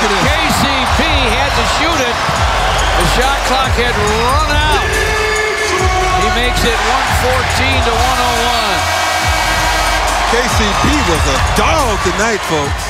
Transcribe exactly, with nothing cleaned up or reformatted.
at this. K C P had to shoot it. The shot clock had run out. He makes it one fourteen to one oh one. K C P was a dog tonight, folks.